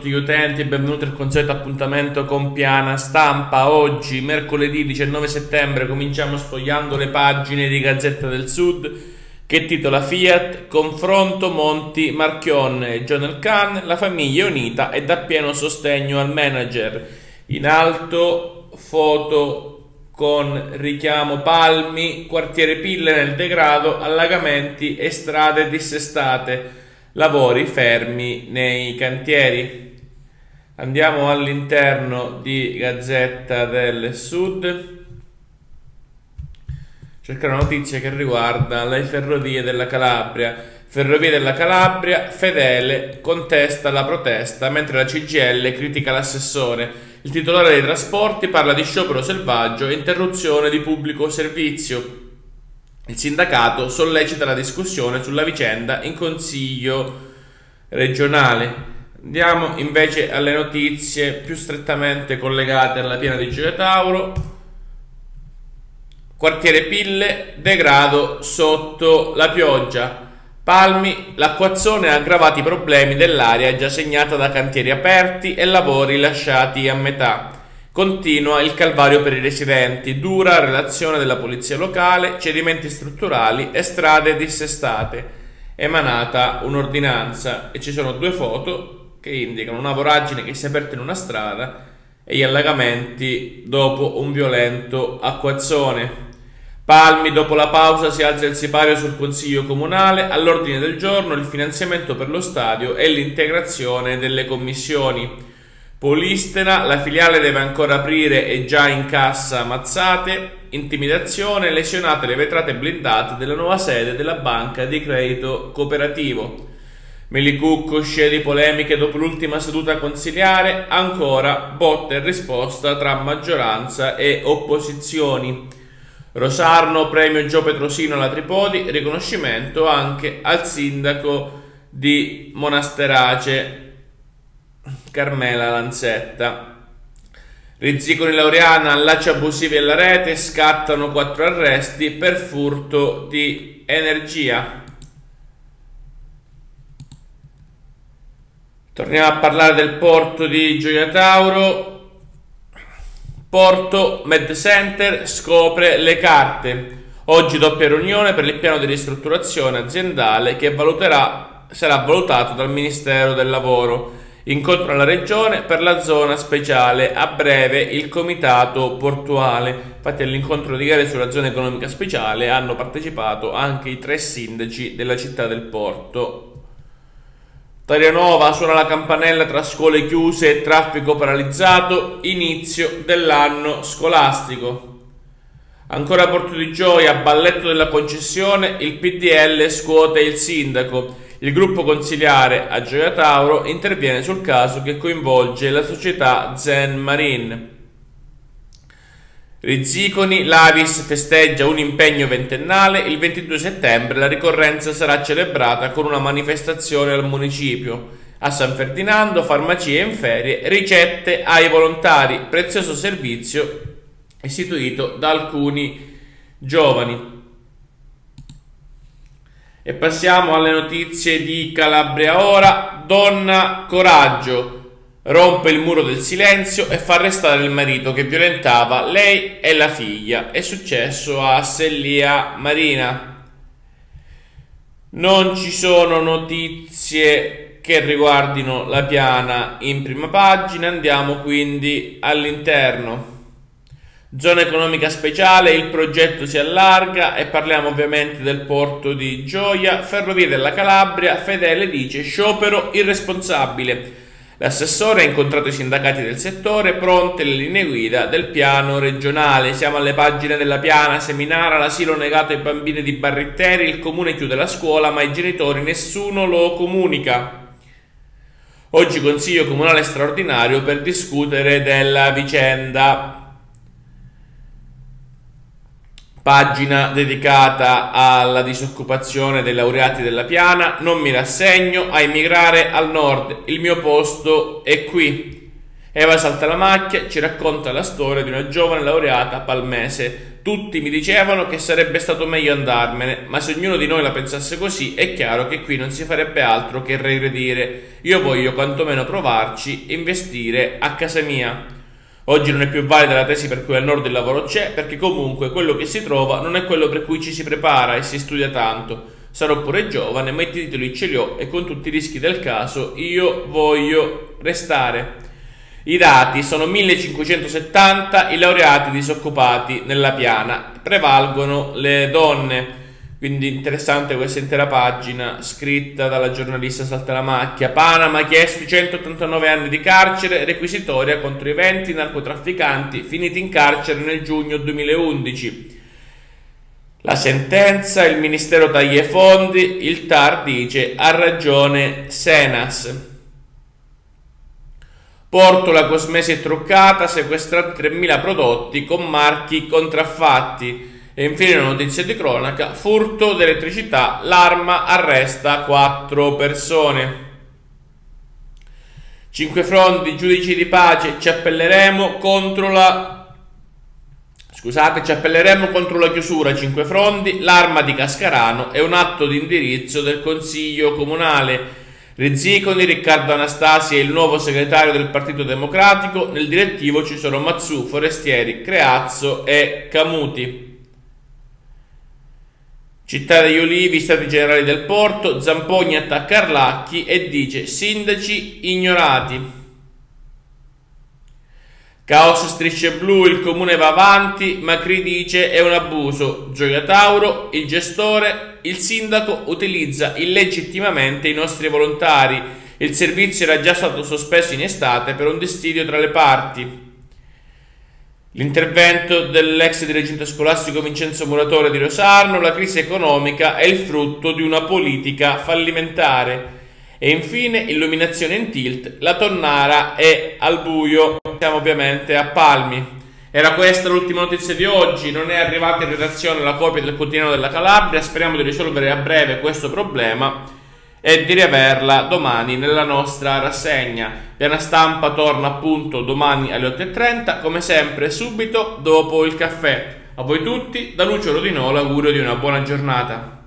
tutti gli utenti e benvenuti al consueto appuntamento con Piana Stampa. Oggi, mercoledì 19 settembre, cominciamo sfogliando le pagine di Gazzetta del Sud che titola Fiat, confronto Monti-Marchionne, John Elkann, la famiglia è unita e dà pieno sostegno al manager. In alto, foto con richiamo Palmi, quartiere Pille nel degrado, allagamenti e strade dissestate. Lavori fermi nei cantieri. Andiamo all'interno di Gazzetta del Sud. Cercare una notizia che riguarda le ferrovie della Calabria. Ferrovie della Calabria, Fedele contesta la protesta mentre la CGIL critica l'assessore. Il titolare dei trasporti parla di sciopero selvaggio e interruzione di pubblico servizio. Il sindacato sollecita la discussione sulla vicenda in consiglio regionale. Andiamo invece alle notizie più strettamente collegate alla piana di Gioia Tauro. Quartiere Pille, degrado sotto la pioggia. Palmi, l'acquazzone ha aggravato i problemi dell'area già segnata da cantieri aperti e lavori lasciati a metà. Continua il calvario per i residenti, dura relazione della polizia locale, cedimenti strutturali e strade dissestate. Emanata un'ordinanza e ci sono due foto che indicano una voragine che si è aperta in una strada e gli allagamenti dopo un violento acquazzone. Palmi, dopo la pausa si alza il sipario sul consiglio comunale, all'ordine del giorno il finanziamento per lo stadio e l'integrazione delle commissioni. Polistena, la filiale deve ancora aprire e già in cassa mazzate, intimidazione, lesionate le vetrate blindate della nuova sede della banca di credito cooperativo. Melicucco sceglie di polemiche dopo l'ultima seduta consiliare, ancora botta e risposta tra maggioranza e opposizioni. Rosarno, premio Gio Petrosino alla Tripodi, riconoscimento anche al sindaco di Monasterace, Carmela Lanzetta. Rizziconi Laureana, allacci abusivi alla rete, scattano 4 arresti per furto di energia. Torniamo a parlare del porto di Gioia Tauro. Porto Med Center scopre le carte. Oggi doppia riunione per il piano di ristrutturazione aziendale che sarà valutato dal Ministero del Lavoro. Incontro alla Regione per la zona speciale, a breve il comitato portuale. Infatti all'incontro di gare sulla zona economica speciale hanno partecipato anche i 3 sindaci della città del porto. Tarianova, suona la campanella tra scuole chiuse e traffico paralizzato, inizio dell'anno scolastico. Ancora a Porto di Gioia, balletto della concessione, il PDL scuote il sindaco. Il gruppo consiliare a Gioia Tauro interviene sul caso che coinvolge la società Zen Marine. Rizziconi, l'Avis festeggia un impegno ventennale, il 22 settembre la ricorrenza sarà celebrata con una manifestazione al municipio. A San Ferdinando, farmacie in ferie, ricette ai volontari, prezioso servizio istituito da alcuni giovani. E passiamo alle notizie di Calabria ora. Donna coraggio, rompe il muro del silenzio e fa arrestare il marito che violentava lei e la figlia. È successo a Sellia Marina. Non ci sono notizie che riguardino la piana in prima pagina, andiamo quindi all'interno. Zona economica speciale, il progetto si allarga e parliamo ovviamente del porto di Gioia. Ferrovie della Calabria, Fedele dice sciopero irresponsabile. L'assessore ha incontrato i sindacati del settore, pronte le linee guida del piano regionale. Siamo alle pagine della piana, Seminara, l'asilo negato ai bambini di Barritteri, il comune chiude la scuola ma i genitori nessuno lo comunica. Oggi consiglio comunale straordinario per discutere della vicenda. Pagina dedicata alla disoccupazione dei laureati della piana. Non mi rassegno a emigrare al nord, il mio posto è qui. Eva Saltalamacchia ci racconta la storia di una giovane laureata palmese. tutti mi dicevano che sarebbe stato meglio andarmene, ma se ognuno di noi la pensasse così è chiaro che qui non si farebbe altro che regredire. Io voglio quantomeno provarci e investire a casa mia. Oggi non è più valida la tesi per cui al nord il lavoro c'è, perché comunque quello che si trova non è quello per cui ci si prepara e si studia tanto. Sarò pure giovane, ma i titoli ce li ho e con tutti i rischi del caso io voglio restare. I dati sono 1570 i laureati disoccupati nella piana, prevalgono le donne, quindi interessante questa intera pagina scritta dalla giornalista Saltalamacchia. Panama ha chiesto 189 anni di carcere requisitoria contro i 20 narcotrafficanti finiti in carcere nel giugno 2011. La sentenza, il ministero taglia i fondi, il TAR dice ha ragione Senas. Portola cosmesi truccata, sequestrati 3.000 prodotti con marchi contraffatti. E infine una notizia di cronaca, furto d'elettricità, l'arma arresta 4 persone. 5 fronti, giudici di pace, ci appelleremo contro la chiusura 5 fronti, l'arma di Cascarano è un atto di indirizzo del Consiglio Comunale. Rizziconi, Riccardo Anastasi è il nuovo segretario del Partito Democratico, nel direttivo ci sono Mazzù, Forestieri, Creazzo e Camuti. Città degli Ulivi, Stati Generali del Porto, Zampogni attacca Arlacchi e dice sindaci ignorati. Caos Strisce Blu, il comune va avanti, Macri dice è un abuso. Gioia Tauro, il gestore, il sindaco utilizza illegittimamente i nostri volontari. Il servizio era già stato sospeso in estate per un dissidio tra le parti. L'intervento dell'ex dirigente scolastico Vincenzo Muratore di Rosarno, la crisi economica è il frutto di una politica fallimentare. E infine illuminazione in tilt, la tonnara è al buio. Siamo ovviamente a Palmi. Era questa l'ultima notizia di oggi, non è arrivata in redazione la copia del quotidiano della Calabria, speriamo di risolvere a breve questo problema e di riaverla domani nella nostra rassegna. Piana Stampa torna appunto domani alle 8:30, come sempre subito dopo il caffè. A voi tutti, da Lucio Rodinò l'augurio di una buona giornata.